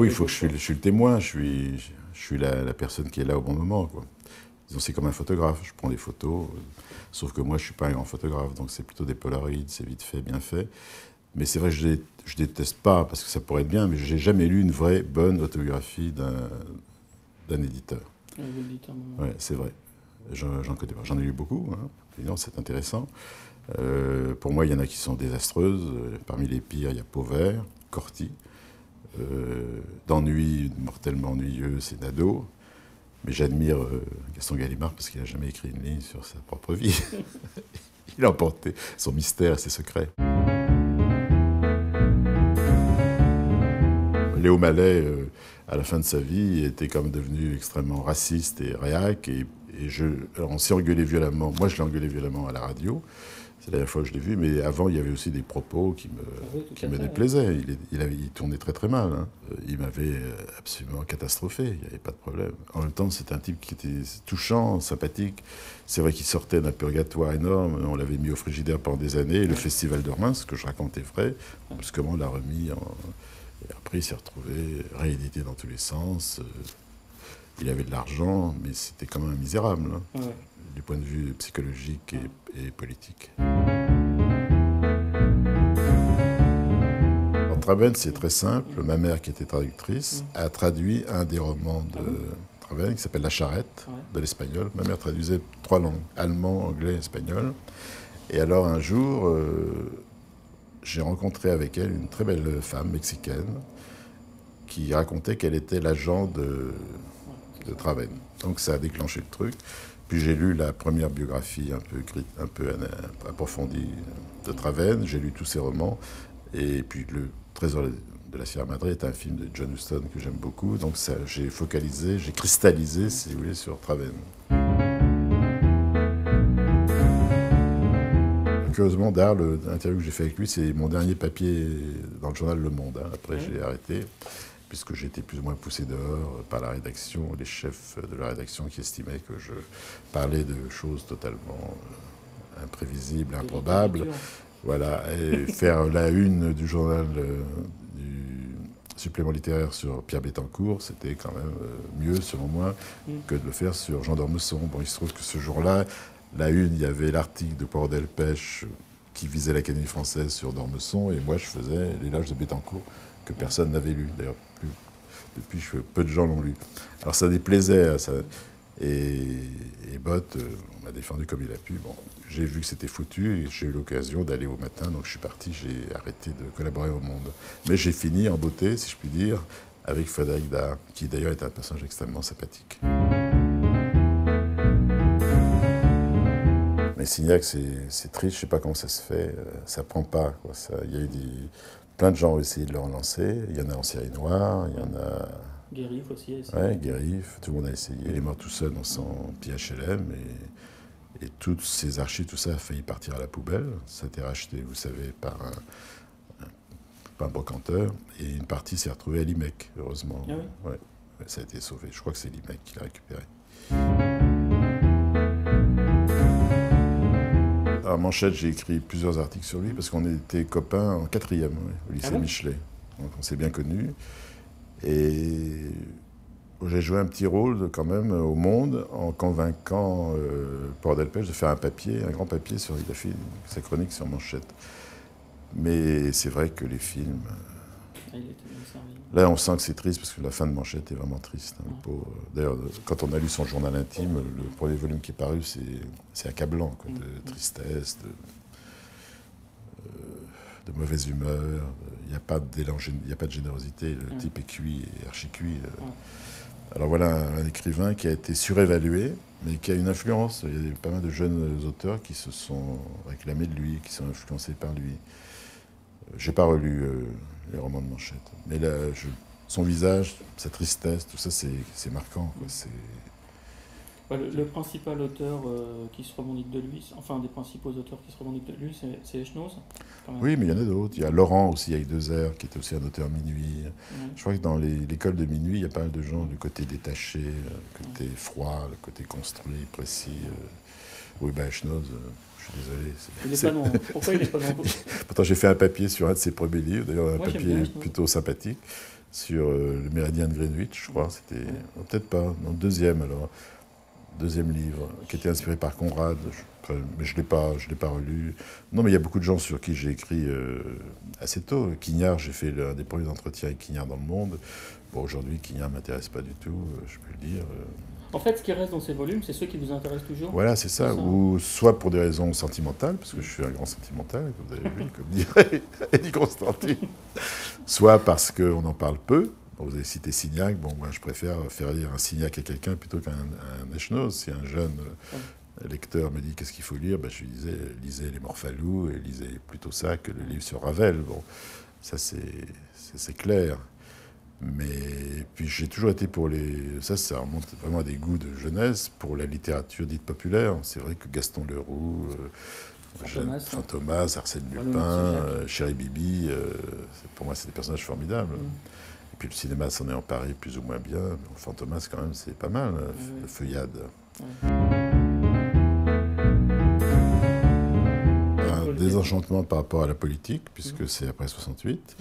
Oui, il faut que je suis le témoin, je suis la personne qui est là au bon moment, quoi. Disons, c'est comme un photographe, je prends des photos, sauf que moi, je ne suis pas un grand photographe, donc c'est plutôt des polaroids, c'est vite fait, bien fait. Mais c'est vrai que je déteste pas, parce que ça pourrait être bien, mais j'ai jamais lu une vraie bonne autobiographie d'un éditeur. Ouais, c'est vrai. J'en connais pas. J'en ai lu beaucoup, hein. Évidemment, c'est intéressant. Pour moi, il y en a qui sont désastreuses. Parmi les pires, il y a Pauvert, Corti. D'ennui, mortellement ennuyeux, c'est Nadeau. Mais j'admire Gaston Gallimard parce qu'il n'a jamais écrit une ligne sur sa propre vie. Il a emporté son mystère et ses secrets. Léo Mallet, à la fin de sa vie, était quand même devenu extrêmement raciste et réac. Alors on s'est engueulé violemment. Moi, je l'ai engueulé violemment à la radio. C'est la dernière fois que je l'ai vu. Mais avant, il y avait aussi des propos qui me déplaisaient. Il tournait très très mal, hein. Il m'avait absolument catastrophé. Il n'y avait pas de problème. En même temps, c'est un type qui était touchant, sympathique. C'est vrai qu'il sortait d'un purgatoire énorme. On l'avait mis au frigidaire pendant des années. Et le festival de Reims, ce que je racontais vrai, brusquement, on l'a remis en... Et après, il s'est retrouvé réédité dans tous les sens. Il avait de l'argent, mais c'était quand même misérable, hein, ouais, du point de vue psychologique et politique. Alors, Traverne, c'est très simple. Ma mère, qui était traductrice, a traduit un des romans de Traverne, qui s'appelle La Charrette, de l'espagnol. Ma mère traduisait 3 langues, allemand, anglais, espagnol. Et alors, un jour... j'ai rencontré avec elle une très belle femme mexicaine qui racontait qu'elle était l'agent de Traverne. Donc ça a déclenché le truc. Puis j'ai lu la première biographie un peu approfondie de Traverne, j'ai lu tous ses romans. Et puis Le Trésor de la Sierra Madre est un film de John Huston que j'aime beaucoup. Donc j'ai focalisé, j'ai cristallisé, si vous voulez, sur Traverne. Curieusement, d'ailleurs, l'interview que j'ai fait avec lui, c'est mon dernier papier dans le journal Le Monde, hein. Après, j'ai arrêté, puisque j'ai été plus ou moins poussé dehors par la rédaction, les chefs de la rédaction qui estimaient que je parlais de choses totalement imprévisibles, improbables. Voilà, et faire la une du journal du supplément littéraire sur Pierre Bettencourt, c'était quand même mieux, selon moi, que de le faire sur Jean d'Ormesson. Bon, il se trouve que ce jour-là, la une, il y avait l'article de Poire Delpech qui visait l'Académie française sur d'Ormesson, et moi je faisais l'éloge de Bettencourt, que personne n'avait lu. D'ailleurs, depuis, peu de gens l'ont lu. Alors ça déplaisait, ça, et Bott m'a défendu comme il a pu. Bon, j'ai vu que c'était foutu, et j'ai eu l'occasion d'aller au Matin, donc je suis parti, j'ai arrêté de collaborer au Monde. Mais j'ai fini en beauté, si je puis dire, avec Frédéric Dard, qui d'ailleurs est un personnage extrêmement sympathique. Mais Signac, c'est triste, je ne sais pas comment ça se fait, ça ne prend pas, quoi. Il y a eu plein de gens ont essayé de le relancer, il y en a en série noire, il y en a... Guérif aussi a essayé. Ouais, Guérif, tout le monde a essayé. Il est mort tout seul dans son PHLM, et toutes ces archives, tout ça a failli partir à la poubelle. Ça a été racheté, vous savez, par un brocanteur, et une partie s'est retrouvée à l'IMEC, heureusement. Ah oui. Ouais, ça a été sauvé, je crois que c'est l'IMEC qui l'a récupéré. À Manchette, j'ai écrit plusieurs articles sur lui parce qu'on était copains en 4e, au lycée Michelet. Donc on s'est bien connus. Et j'ai joué un petit rôle quand même au Monde en convainquant Poire Delpech de faire un grand papier sur... Il a fait sa chronique sur Manchette. Mais c'est vrai que les films... Là, on sent que c'est triste parce que la fin de Manchette est vraiment triste. Hein, le pauvre. D'ailleurs, quand on a lu son journal intime, le premier volume qui est paru, c'est accablant, quoi, de tristesse, de mauvaise humeur. Il n'y a pas d'élan, il n'y a pas de générosité. Le type est cuit, archi-cuit. Alors voilà un écrivain qui a été surévalué, mais qui a une influence. Il y a pas mal de jeunes auteurs qui se sont réclamés de lui, qui sont influencés par lui. J'ai pas relu les romans de Manchette, mais là, son visage, sa tristesse, tout ça, c'est marquant, quoi. Le principal auteur qui se revendique de lui, enfin un des principaux auteurs qui se revendiquent de lui, c'est Echenoz. Oui, mais il y en a d'autres. Il y a Laurent aussi, avec 2 R, qui était aussi un auteur minuit. Je crois que dans l'école de minuit, il y a pas mal de gens du côté détaché, le côté froid, le côté construit, précis. Oui, Echenoz... Je suis désolé. Il n'est pas non. Pourquoi il n'est pas non? Pourtant, j'ai fait un papier sur un de ses premiers livres, d'ailleurs un papier plutôt sympathique. sur le méridien de Greenwich, je crois. C'était peut-être pas, non, deuxième alors. Deuxième livre, qui était inspiré par Conrad, mais je l'ai pas relu. Non, mais il y a beaucoup de gens sur qui j'ai écrit assez tôt. Quignard, j'ai fait l'un des premiers entretiens avec Quignard dans le monde. Bon, aujourd'hui, Quignard ne m'intéresse pas du tout, je peux le dire. En fait, ce qui reste dans ces volumes, c'est ceux qui vous intéressent toujours. Voilà, c'est ça. Ou soit pour des raisons sentimentales, parce que je suis un grand sentimental, comme vous avez vu, comme dirait Eddie Constantine. Soit parce qu'on en parle peu. Vous avez cité Signac, bon, moi je préfère faire lire un Signac à quelqu'un plutôt qu'un Echnoz. Si un jeune lecteur me dit qu'est-ce qu'il faut lire, ben, je lui disais lisez les Morphalou et lisez plutôt ça que le livre sur Ravel. Bon, ça c'est clair. Mais puis j'ai toujours été pour les... Ça remonte vraiment à des goûts de jeunesse, pour la littérature dite populaire. C'est vrai que Gaston Leroux, Fantomas, Arsène Lupin, Chéri Bibi, pour moi c'est des personnages formidables. Et puis le cinéma s'en est emparé plus ou moins bien. Fantomas, quand même, c'est pas mal, le Feuillade. Un désenchantement par rapport à la politique, puisque c'est après 68.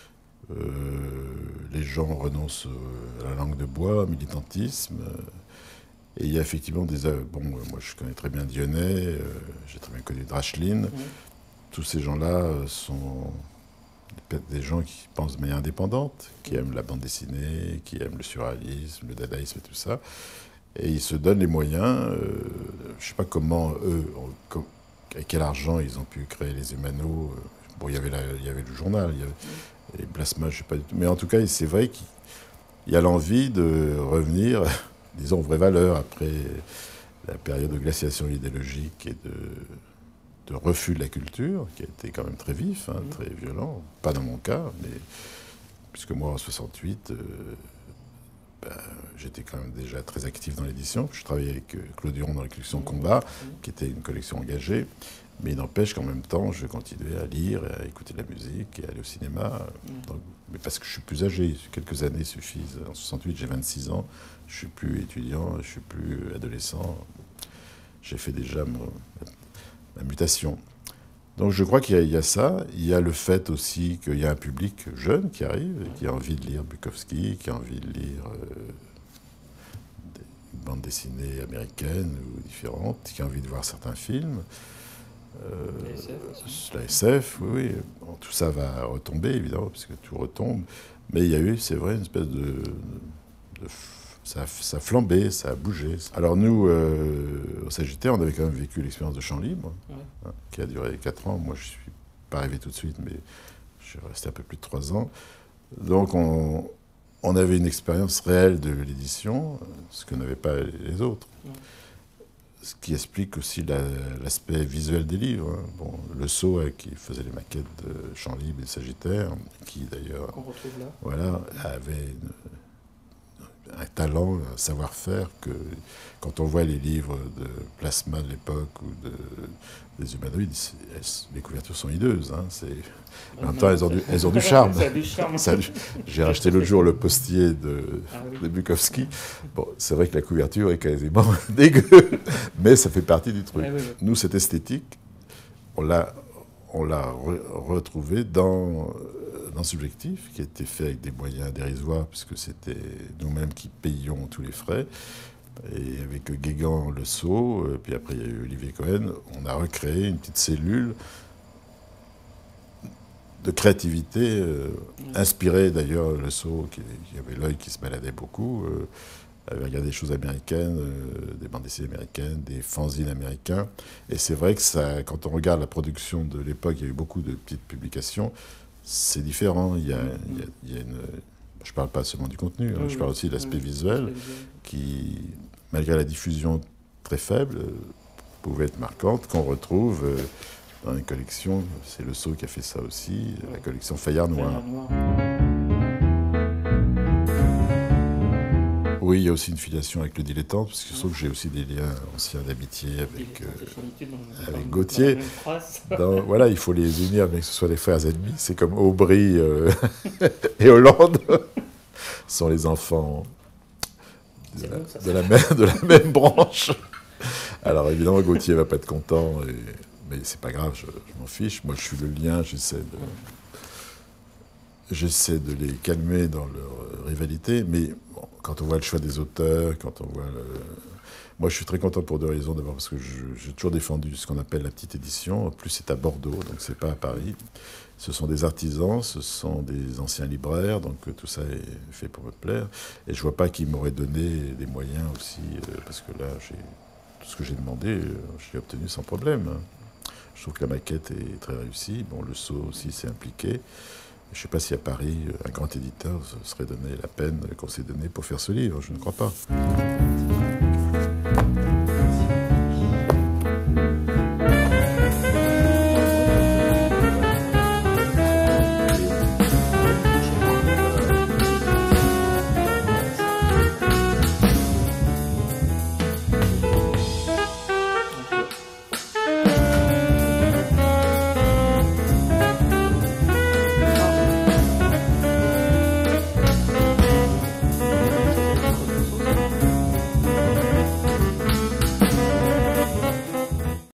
Les gens renoncent à la langue de bois, au militantisme. Et il y a effectivement des... Bon, moi je connais très bien Dionnet, j'ai très bien connu Drachlin. Tous ces gens-là sont des gens qui pensent de manière indépendante, qui aiment la bande dessinée, qui aiment le surréalisme, le dadaïsme et tout ça. Et ils se donnent les moyens. Je ne sais pas comment eux, avec quel argent ils ont pu créer les Humanos. Bon, il y avait le journal, il y avait les Plasma, je ne sais pas du tout. Mais en tout cas, c'est vrai qu'il y a l'envie de revenir, disons, aux vraies valeurs après la période de glaciation idéologique et de refus de la culture, qui a été quand même très vif, hein, très violent. Pas dans mon cas, mais puisque moi, en 68, j'étais quand même déjà très actif dans l'édition. Je travaillais avec Claude Huron dans la collection Combat, qui était une collection engagée. Mais il n'empêche qu'en même temps, je continuais à lire, à écouter de la musique et à aller au cinéma. Donc, mais parce que je suis plus âgé, quelques années suffisent. En 68, j'ai 26 ans, je ne suis plus étudiant, je ne suis plus adolescent. J'ai fait déjà ma mutation. Donc je crois qu'il y a ça. Il y a le fait aussi qu'il y a un public jeune qui arrive, qui a envie de lire Bukowski, qui a envie de lire des bandes dessinées américaines ou différentes, qui a envie de voir certains films. La SF, oui. Bon, tout ça va retomber, évidemment, parce que tout retombe. Mais il y a eu, c'est vrai, une espèce de ça a flambé, ça a bougé. Alors nous, au Sagittaire, on avait quand même vécu l'expérience de Champ Libre, hein, qui a duré 4 ans. Moi, je ne suis pas arrivé tout de suite, mais je suis resté un peu plus de 3 ans. Donc on avait une expérience réelle de l'édition, ce que n'avaient pas les autres. Ce qui explique aussi l'aspect visuel des livres. Hein. Bon, Le Sceau, qui faisait les maquettes de Champ Libre et Sagittaire, qui d'ailleurs voilà, avait un talent, un savoir-faire que quand on voit les livres de Plasma de l'époque ou des humanoïdes, les couvertures sont hideuses. Hein. En même temps, elles ont du charme. Ça a du charme. J'ai racheté l'autre jour le postier de Bukowski. Bon, c'est vrai que la couverture est quasiment dégueu, mais ça fait partie du truc. Nous, cette esthétique, on l'a retrouvée dans Subjectif, qui a été fait avec des moyens dérisoires, puisque c'était nous-mêmes qui payions tous les frais. Et avec Guégan, Le Sceau, puis après il y a eu Olivier Cohen, on a recréé une petite cellule de créativité, inspirée d'ailleurs, Le Sceau, qui avait l'œil qui se baladait beaucoup, avait regardé des choses américaines, des bandes dessinées américaines, des fanzines américains. Et c'est vrai que ça, quand on regarde la production de l'époque, il y a eu beaucoup de petites publications. C'est différent. Il y a une... Je ne parle pas seulement du contenu, hein, je parle aussi de l'aspect visuel qui, malgré la diffusion très faible, pouvait être marquante, qu'on retrouve dans une collection. C'est Le Sceau qui a fait ça aussi, la collection Fayard Noir. Oui, il y a aussi une filiation avec le dilettante, parce que je trouve que j'ai aussi des liens anciens d'amitié avec Gauthier. Voilà, il faut les unir, mais que ce soit des frères ennemis. C'est comme Aubry et Hollande sont les enfants de la même branche. Alors évidemment, Gauthier ne va pas être content, mais c'est pas grave, je m'en fiche. Moi, je suis le lien, j'essaie j'essaie de les calmer dans leur rivalité, mais bon, quand on voit le choix des auteurs, quand on voit Moi, je suis très content pour deux raisons. D'abord, parce que j'ai toujours défendu ce qu'on appelle la petite édition. En plus, c'est à Bordeaux, donc c'est pas à Paris. Ce sont des artisans, ce sont des anciens libraires, donc tout ça est fait pour me plaire. Et je vois pas qui m'aurait donné des moyens aussi, parce que là, tout ce que j'ai demandé, je l'ai obtenu sans problème. Je trouve que la maquette est très réussie. Bon, le sceau aussi s'est impliqué. Je ne sais pas si à Paris, un grand éditeur se serait donné la peine qu'on s'est donné pour faire ce livre. Je ne crois pas.